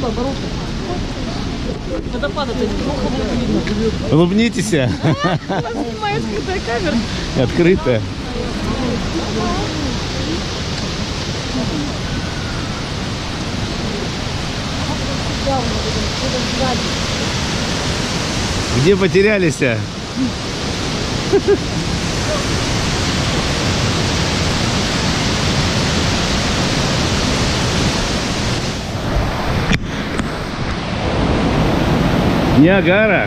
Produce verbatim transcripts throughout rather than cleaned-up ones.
Водопад-то неплохо будет видно. Улыбнитесь. У вас снимает скрытая камера. Открытая. Где потерялись? Ниагара.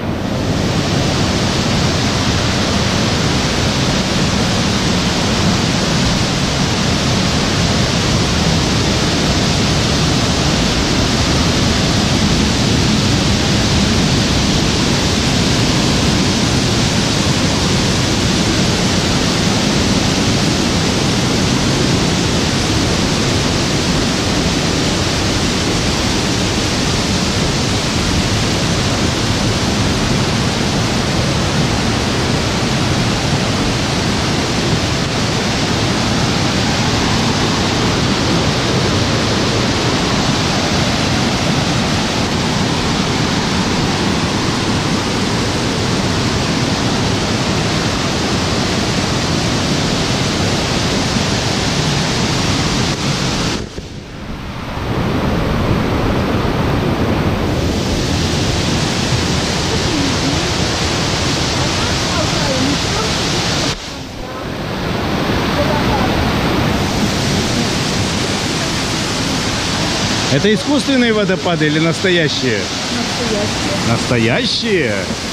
Это искусственные водопады или настоящие? Настоящие. Настоящие?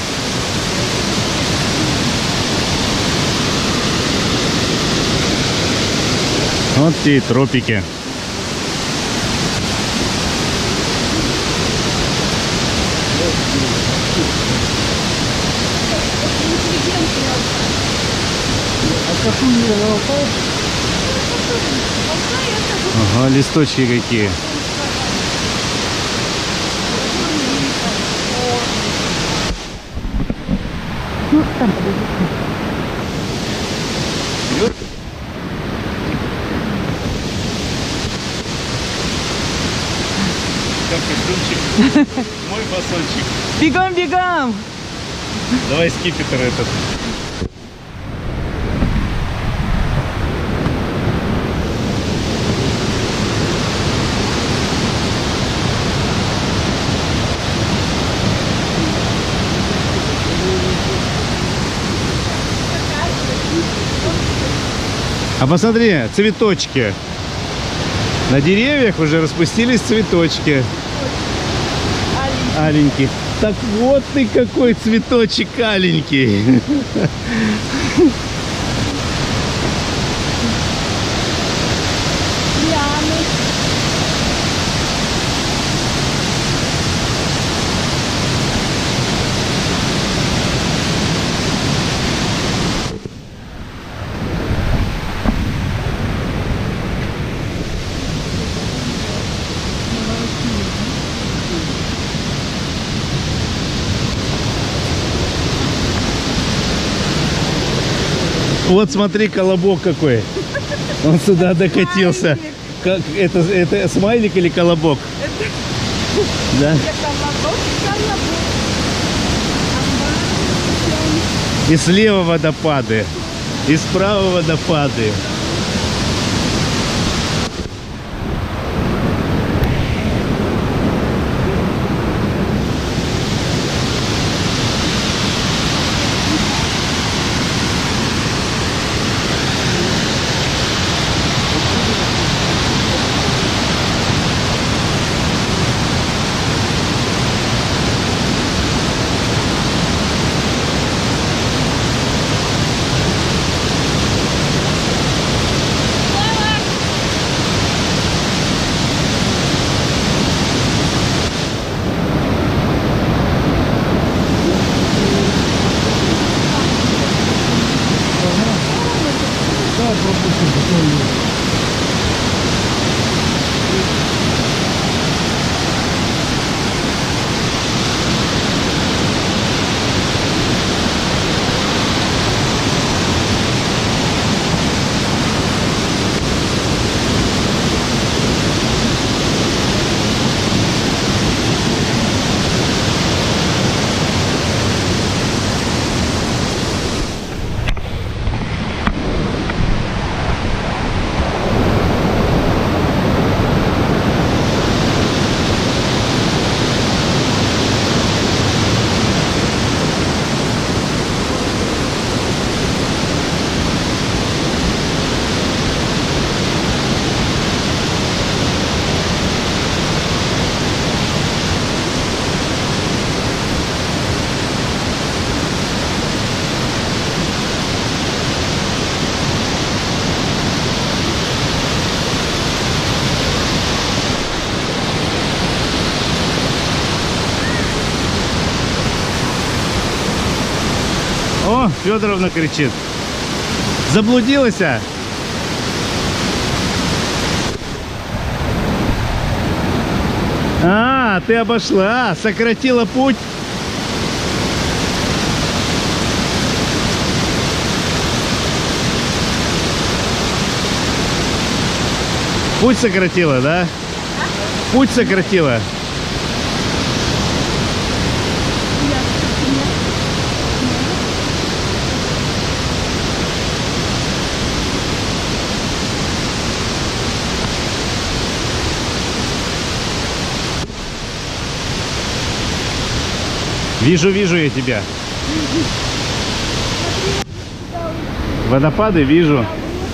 Вот те и тропики. Ага, листочки какие. Ну, там подожди. Как костюмчик. Мой басончик. Бегом, бегом! Давай скипетр этот. А посмотри, цветочки. На деревьях уже распустились цветочки. Аленький. Так вот ты какой цветочек аленький. Вот смотри, колобок какой. Он сюда докатился. Как, это, это смайлик или колобок? Это... Да? Колобок, колобок. И слева водопады, и справа водопады. Федоровна кричит. Заблудилась? А? А, ты обошла, сократила путь. Путь сократила, да? Путь сократила. Вижу, вижу я тебя. Водопады вижу.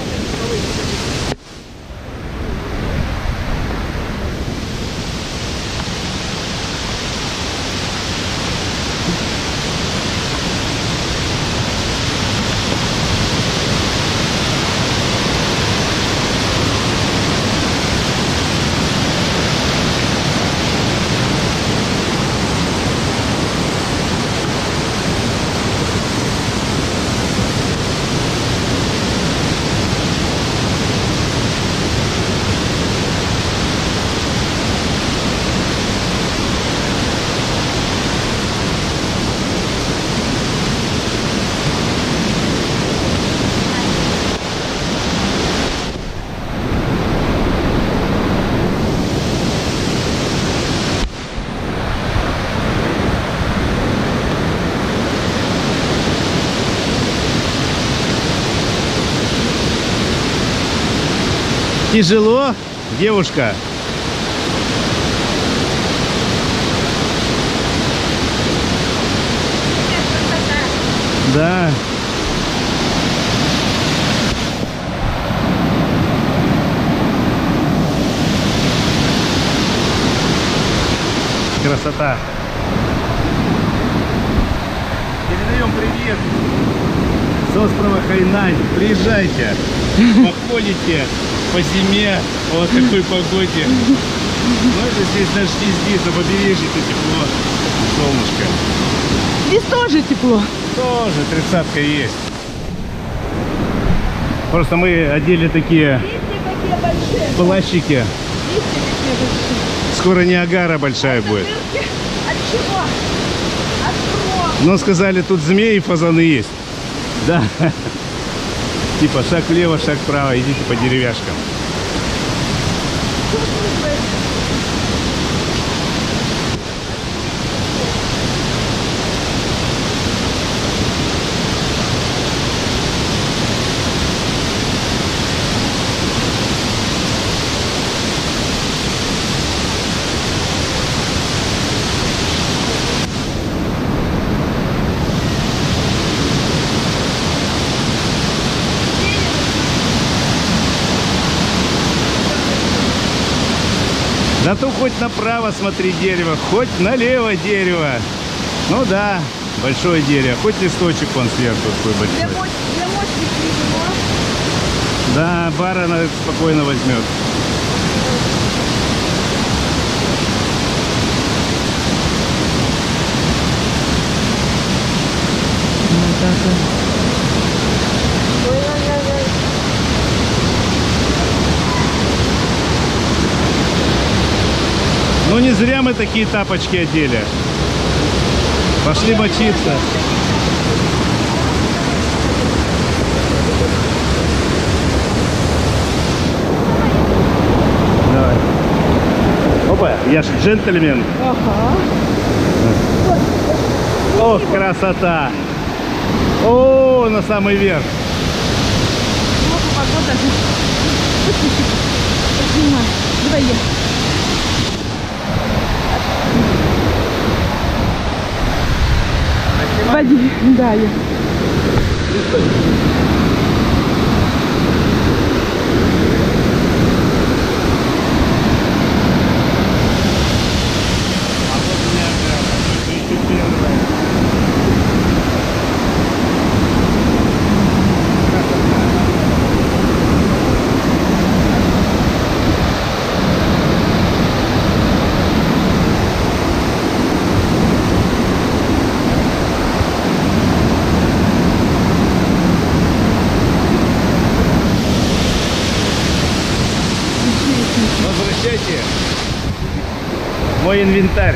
Тяжело, девушка? Да. Красота. Передаем привет с острова Хайнань. Приезжайте, походите по зиме, вот такой погоде. Ну это здесь дожди, здесь на побережье-то тепло, солнышко. Здесь тоже тепло. Тоже тридцатка есть. Просто мы одели такие Видите, какие большие. плащики. Видите, какие большие. Скоро Ниагара большая будет. От чего? От крови. Но сказали, тут змеи и фазаны есть. Да. Типа шаг влево, шаг вправо, идите по деревяшкам. Да то хоть направо смотри дерево, хоть налево дерево. Ну да, большое дерево. Хоть листочек вон сверху такой Для большой. мощи, для мощи тяжело. Да, бар она спокойно возьмет. Ой-ой-ой. Ну не зря мы такие тапочки одели. Пошли мочиться. Давай. Опа, я ж джентльмен. Ага. Ох, красота. О, на самый верх. Вот погода. Поднимай. Давай я. Води. Да, я. Встречайте мой инвентарь.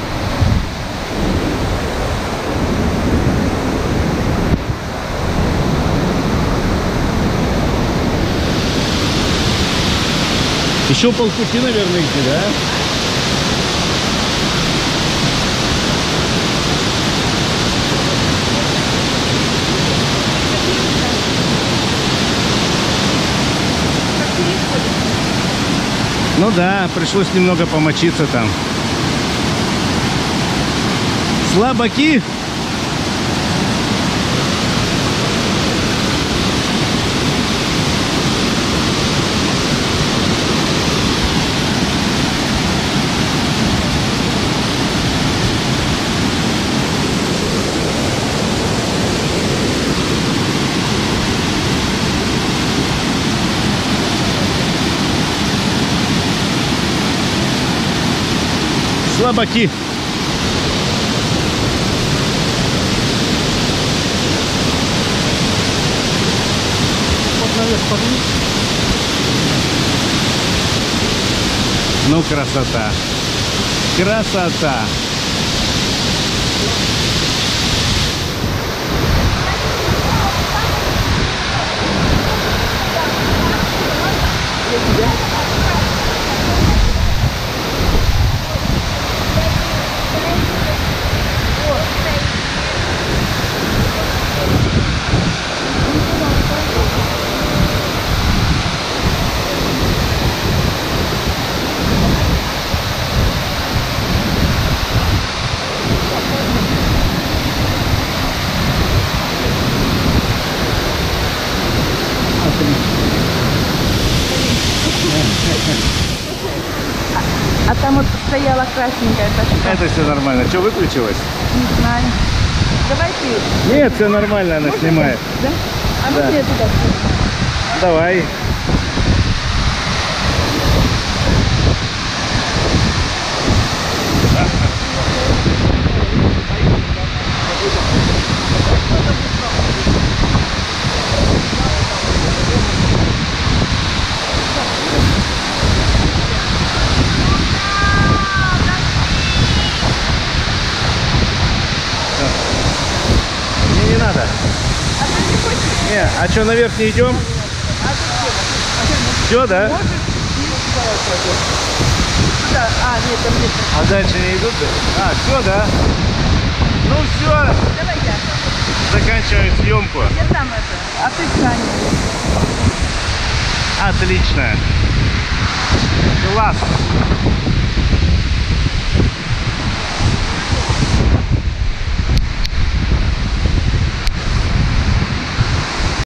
Еще полпути, наверное, идти, да? Ну да, пришлось немного помочиться там. Слабаки. Слабаки. Вот наверх поднимись. Ну, красота. Красота. А там вот стояла красненькая. Это что? Это все нормально. Что, выключилось? Не знаю. Давайте. Нет, все нормально, она Можно снимает. так? Да? А Да. можно я туда? Давай. Мне не надо. А ты не хочешь? Не, а что, наверх не идем? Все, да? Можешь? Туда. А, нет, там нет. А дальше не идут? А, все, да? Ну все, Давай я. заканчиваем съемку. Я там это. А ты Саня. Отлично. Класс.